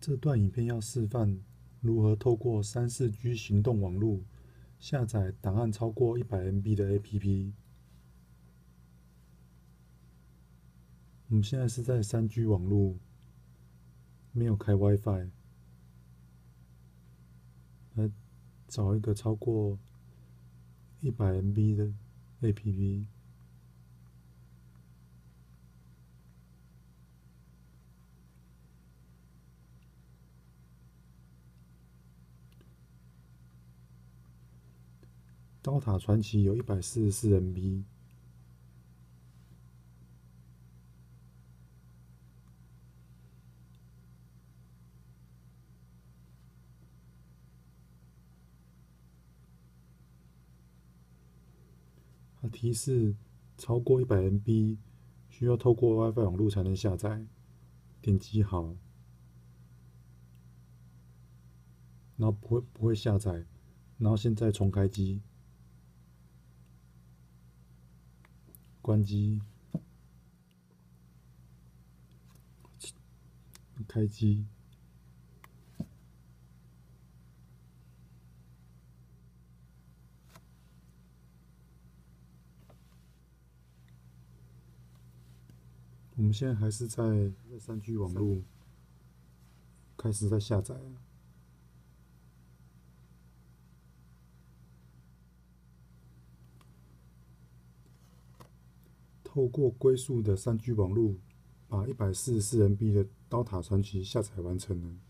这段影片要示范如何透过3、4G 行动网络下载档案超过100MB 的 APP。我们现在是在3G 网络，没有开 WiFi，来找一个超过100MB 的 APP。刀塔传奇有144MB。它提示超过100MB，需要透过 WiFi 网络才能下载。点击好，然后不会下载，然后现在重开机，关机，开机。我们现在还是在3G 网络，开始在下载了。透过龟速的3G 网络，把144MB 的刀塔传奇下载完成了。